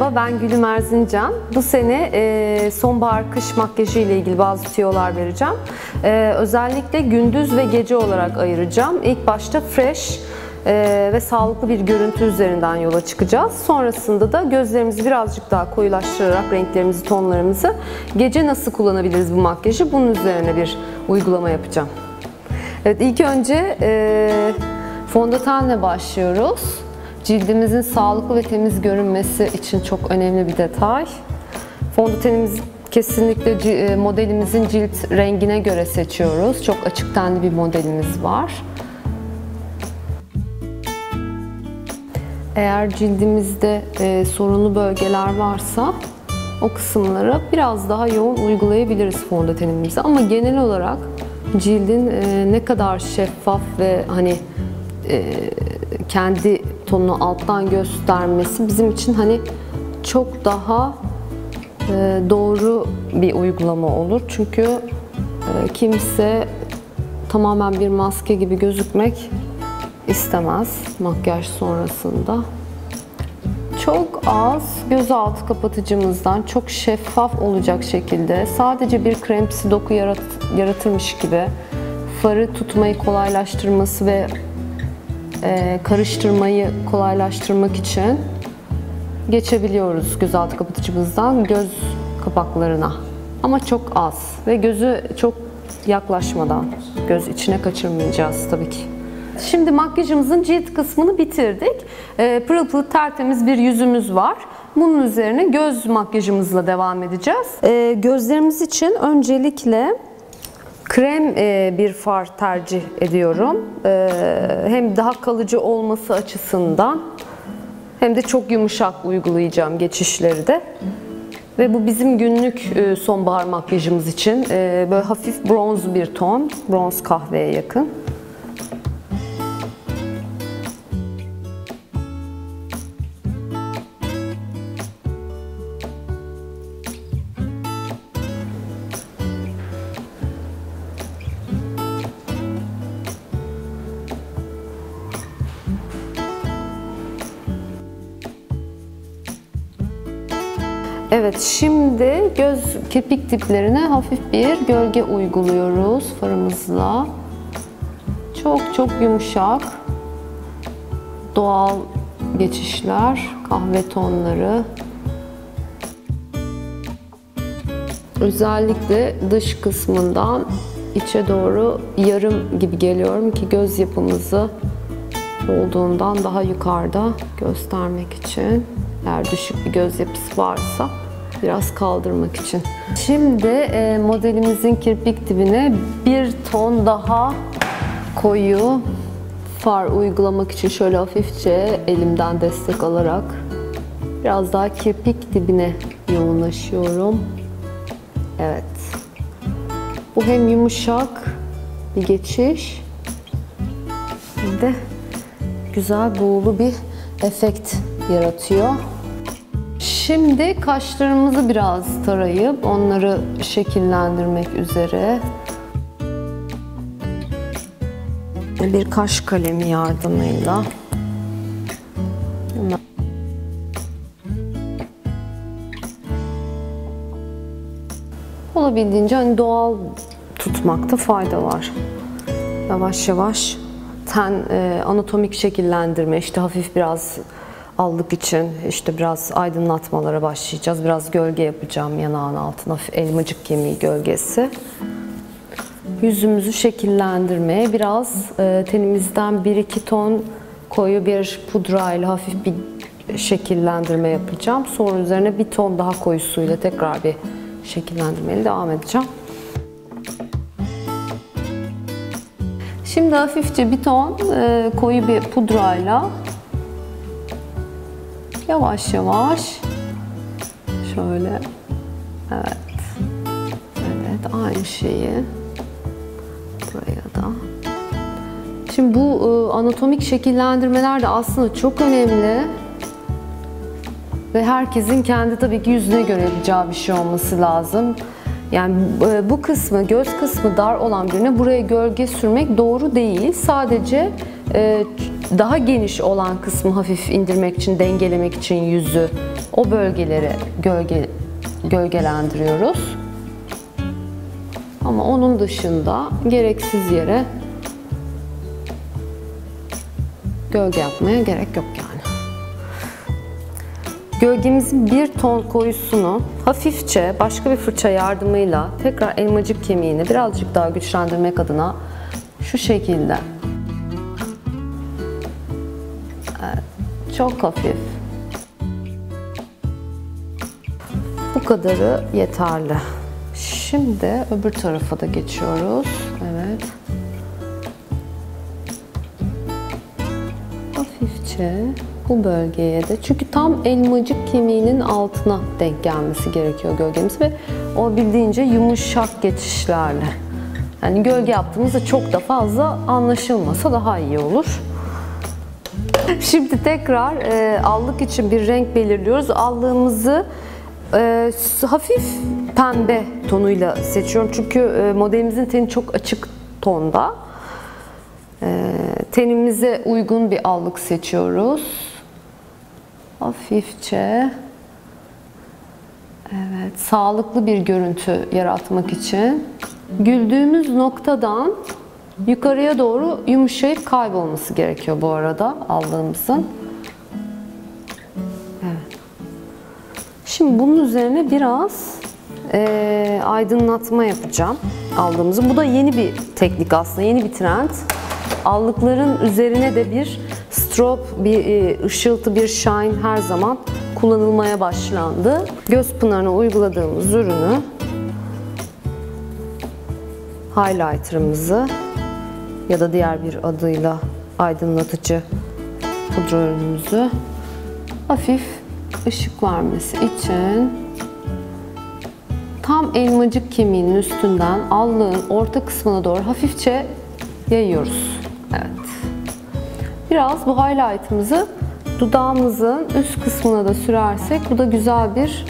Merhaba, ben Gülüm Erzincan. Bu sene sonbahar-kış makyajı ile ilgili bazı tüyolar vereceğim. Özellikle gündüz ve gece olarak ayıracağım. İlk başta fresh ve sağlıklı bir görüntü üzerinden yola çıkacağız. Sonrasında da gözlerimizi birazcık daha koyulaştırarak renklerimizi, tonlarımızı gece nasıl kullanabiliriz bu makyajı, bunun üzerine bir uygulama yapacağım. Evet, ilk önce fondötenle başlıyoruz. Cildimizin sağlıklı ve temiz görünmesi için çok önemli bir detay. Fondötenimizi kesinlikle modelimizin cilt rengine göre seçiyoruz. Çok açık tenli bir modelimiz var. Eğer cildimizde sorunlu bölgeler varsa o kısımlara biraz daha yoğun uygulayabiliriz fondötenimizi. Ama genel olarak cildin ne kadar şeffaf ve kendi tonunu alttan göstermesi bizim için çok daha doğru bir uygulama olur. Çünkü kimse tamamen bir maske gibi gözükmek istemez makyaj sonrasında. Çok az gözaltı kapatıcımızdan çok şeffaf olacak şekilde sadece bir kremsi doku yaratırmış gibi farı tutmayı kolaylaştırması ve karıştırmayı kolaylaştırmak için geçebiliyoruz gözaltı kapatıcımızdan göz kapaklarına. Ama çok az ve gözü çok yaklaşmadan, göz içine kaçırmayacağız tabii ki. Şimdi makyajımızın cilt kısmını bitirdik. Pırıl pırıl tertemiz bir yüzümüz var. Bunun üzerine göz makyajımızla devam edeceğiz. Gözlerimiz için öncelikle krem bir far tercih ediyorum. Hem daha kalıcı olması açısından hem de çok yumuşak uygulayacağım geçişleri de. Ve bu bizim günlük sonbahar makyajımız için böyle hafif bronz bir ton, bronz kahveye yakın. Evet, şimdi göz kirpik diplerine hafif bir gölge uyguluyoruz farımızla. Çok yumuşak, doğal geçişler, kahve tonları. Özellikle dış kısmından içe doğru yarım gibi geliyorum ki göz yapımızı olduğundan daha yukarıda göstermek için. Eğer düşük bir göz yapısı varsa biraz kaldırmak için. Şimdi modelimizin kirpik dibine bir ton daha koyu far uygulamak için şöyle hafifçe elimden destek alarak biraz daha kirpik dibine yoğunlaşıyorum. Evet. Bu hem yumuşak bir geçiş hem de güzel buğulu bir efekt yaratıyor. Şimdi kaşlarımızı biraz tarayıp onları şekillendirmek üzere bir kaş kalemi yardımıyla olabildiğince doğal tutmakta fayda var. Yavaş yavaş ten anatomik şekillendirme, işte hafif biraz allık için biraz aydınlatmalara başlayacağız. Biraz gölge yapacağım yanağın altına, hafif elmacık kemiği gölgesi. Yüzümüzü şekillendirmeye biraz tenimizden 1-2 ton koyu bir pudrayla hafif bir şekillendirme yapacağım. Sonra üzerine bir ton daha koyusuyla tekrar bir şekillendirmeyle devam edeceğim. Şimdi hafifçe bir ton koyu bir pudrayla yavaş yavaş şöyle, evet aynı şeyi buraya da. Şimdi bu anatomik şekillendirmeler de aslında çok önemli ve herkesin kendi tabii ki yüzüne göre yapacağı bir şey olması lazım. Yani bu kısmı, göz kısmı dar olan birine buraya gölge sürmek doğru değil. Sadece daha geniş olan kısmı hafif indirmek için, dengelemek için yüzü, o bölgeleri gölgelendiriyoruz. Ama onun dışında gereksiz yere gölge yapmaya gerek yok yani. Gölgemizin bir ton koyusunu hafifçe başka bir fırça yardımıyla tekrar elmacık kemiğini birazcık daha güçlendirmek adına şu şekilde, evet, çok hafif, bu kadarı yeterli. Şimdi öbür tarafa da geçiyoruz. Evet. Hafifçe bu bölgeye de, çünkü tam elmacık kemiğinin altına denk gelmesi gerekiyor gölgemiz ve o bildiğince yumuşak geçişlerle. Yani gölge yaptığımızda çok da fazla anlaşılmasa daha iyi olur. Şimdi tekrar allık için bir renk belirliyoruz. Allığımızı hafif pembe tonuyla seçiyorum. Çünkü modelimizin teni çok açık tonda. Tenimize uygun bir allık seçiyoruz. Hafifçe. Evet, sağlıklı bir görüntü yaratmak için güldüğümüz noktadan yukarıya doğru yumuşayıp kaybolması gerekiyor bu arada allığımızın. Evet. Şimdi bunun üzerine biraz aydınlatma yapacağım allığımızı. Bu da yeni bir teknik aslında, yeni bir trend. Allıkların üzerine de bir strobe, bir ışıltı, bir shine her zaman kullanılmaya başlandı. Göz pınarına uyguladığımız ürünü, highlighter'ımızı ya da diğer bir adıyla aydınlatıcı pudra ürünümüzü hafif ışık vermesi için tam elmacık kemiğinin üstünden allığın orta kısmına doğru hafifçe yayıyoruz. Evet. Biraz bu highlight'ımızı dudağımızın üst kısmına da sürersek bu da güzel bir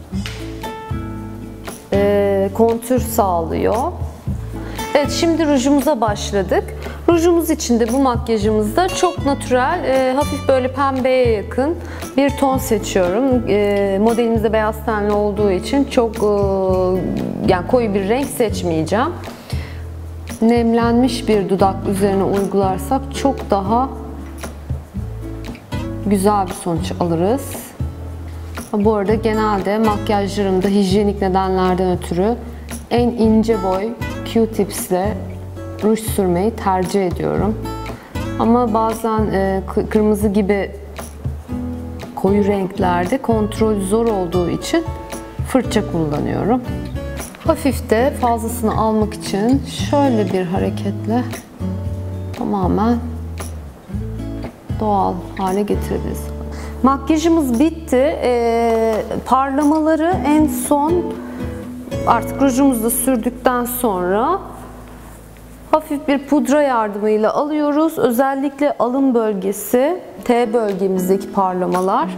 kontür sağlıyor. Evet, şimdi rujumuza başladık. Rujumuz için de bu makyajımızda çok natürel, hafif böyle pembeye yakın bir ton seçiyorum. Modelimizde beyaz tenli olduğu için çok yani koyu bir renk seçmeyeceğim. Nemlenmiş bir dudak üzerine uygularsak çok daha güzel bir sonuç alırız. Bu arada genelde makyajlarımda hijyenik nedenlerden ötürü en ince boy Q-tips ile ruj sürmeyi tercih ediyorum. Ama bazen kırmızı gibi koyu renklerde kontrol zor olduğu için fırça kullanıyorum. Hafif de fazlasını almak için şöyle bir hareketle tamamen doğal hale getirebiliriz. Makyajımız bitti. Parlamaları en son artık rujumuzu da sürdükten sonra hafif bir pudra yardımıyla alıyoruz. Özellikle alın bölgesi, T bölgemizdeki parlamalar.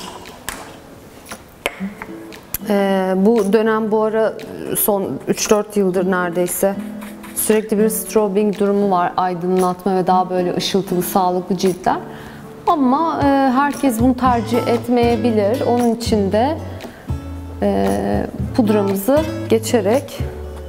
Bu dönem bu ara son 3-4 yıldır neredeyse sürekli bir strobing durumu var. Aydınlatma ve daha böyle ışıltılı, sağlıklı ciltler. Ama herkes bunu tercih etmeyebilir. Onun için de pudramızı geçerek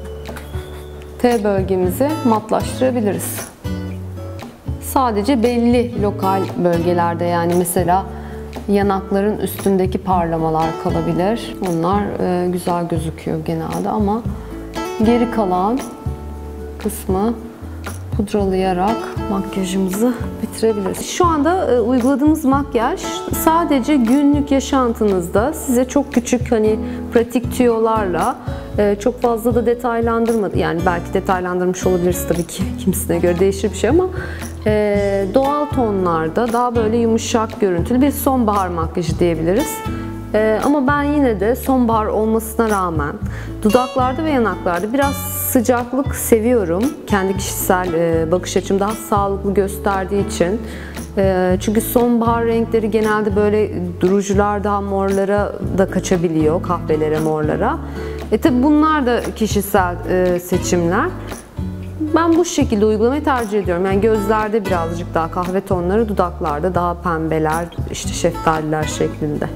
T bölgemizi matlaştırabiliriz. Sadece belli lokal bölgelerde, yani mesela yanakların üstündeki parlamalar kalabilir. Onlar güzel gözüküyor genelde ama geri kalan kısmı pudralayarak makyajımızı bitirebiliriz. Şu anda uyguladığımız makyaj sadece günlük yaşantınızda size çok küçük, hani pratik tüyolarla, çok fazla da detaylandırmadı. Yani belki detaylandırmış olabiliriz tabii ki, kimisine göre değişir bir şey, ama doğal tonlarda daha böyle yumuşak görüntülü bir sonbahar makyajı diyebiliriz. Ama ben yine de sonbahar olmasına rağmen dudaklarda ve yanaklarda biraz sıcaklık seviyorum. Kendi kişisel bakış açım daha sağlıklı gösterdiği için. Çünkü sonbahar renkleri genelde böyle rujlar daha morlara da kaçabiliyor, kahvelere, morlara. Tabi bunlar da kişisel seçimler. Ben bu şekilde uygulamayı tercih ediyorum. Yani gözlerde birazcık daha kahve tonları, dudaklarda daha pembeler, işte şeftaliler şeklinde.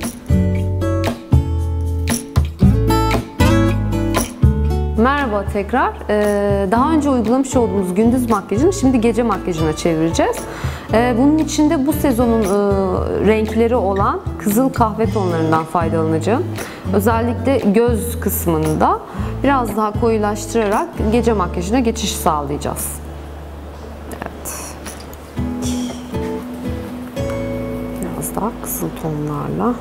Merhaba tekrar. Daha önce uygulamış olduğumuz gündüz makyajını şimdi gece makyajına çevireceğiz. Bunun için de bu sezonun renkleri olan kızıl kahve tonlarından faydalanacağım. Özellikle göz kısmında biraz daha koyulaştırarak gece makyajına geçiş sağlayacağız. Evet. Biraz daha kızıl tonlarla.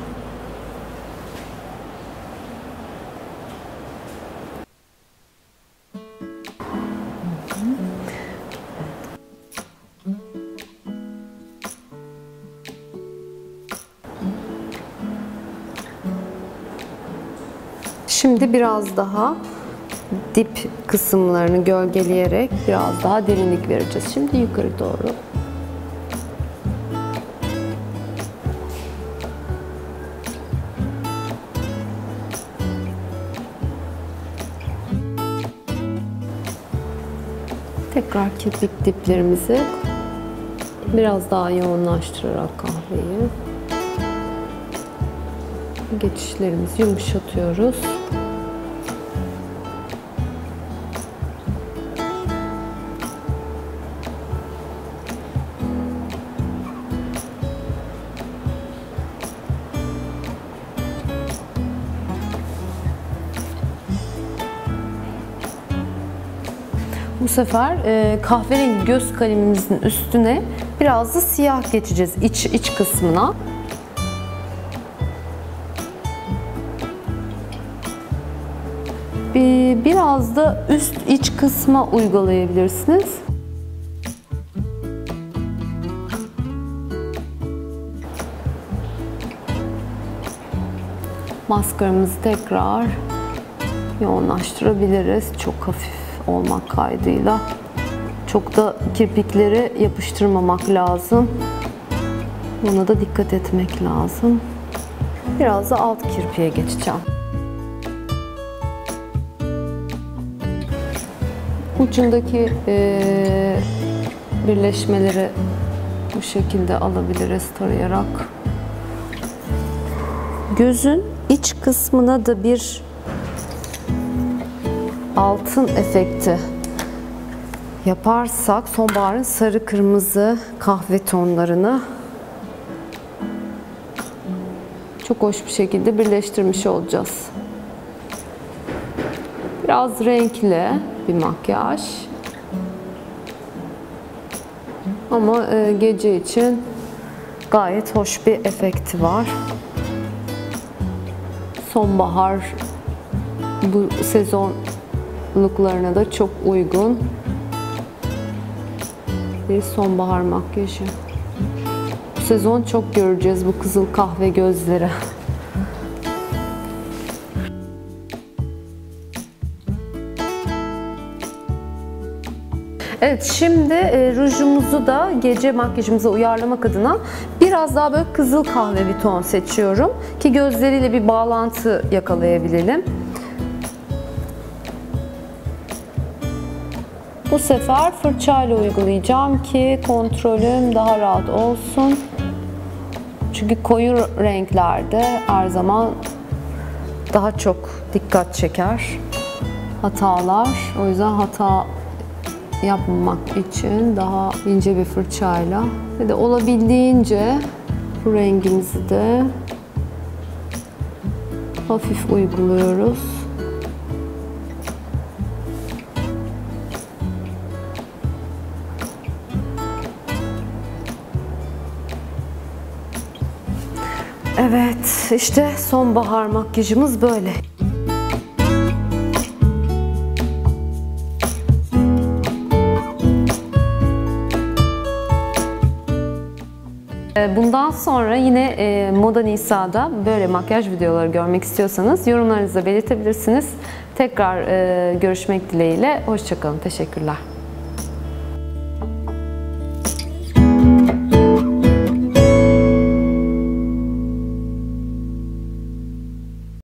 Şimdi biraz daha dip kısımlarını gölgeleyerek biraz daha derinlik vereceğiz. Şimdi yukarı doğru. Tekrar kirpik diplerimizi biraz daha yoğunlaştırarak kahveyi geçişlerimizi yumuşatıyoruz. Bu sefer kahverengi göz kalemimizin üstüne biraz da siyah geçeceğiz iç kısmına. Biraz da üst iç kısma uygulayabilirsiniz. Maskaramızı tekrar yoğunlaştırabiliriz. Çok hafif olmak kaydıyla. Çok da kirpikleri yapıştırmamak lazım. Buna da dikkat etmek lazım. Biraz da alt kirpiğe geçeceğim. Ucundaki birleşmeleri bu şekilde alabiliriz tarayarak. Gözün iç kısmına da bir altın efekti yaparsak sonbaharın sarı kırmızı kahve tonlarını çok hoş bir şekilde birleştirmiş olacağız. Biraz renkli bir makyaj ama gece için gayet hoş bir efekti var. Sonbahar bu sezon looklarına da çok uygun bir sonbahar makyajı. Bu sezon çok göreceğiz bu kızıl kahve gözleri. Evet, şimdi rujumuzu da gece makyajımıza uyarlamak adına biraz daha böyle kızıl kahve bir ton seçiyorum ki gözleriyle bir bağlantı yakalayabilelim. Bu sefer fırçayla uygulayacağım ki kontrolüm daha rahat olsun. Çünkü koyu renklerde her zaman daha çok dikkat çeker hatalar. O yüzden hata yapmamak için daha ince bir fırçayla ve de olabildiğince bu rengimizi de hafif uyguluyoruz. Evet, işte sonbahar makyajımız böyle. Bundan sonra yine Moda Nisa'da böyle makyaj videoları görmek istiyorsanız yorumlarınızı belirtebilirsiniz. Tekrar görüşmek dileğiyle. Hoşça kalın. Teşekkürler.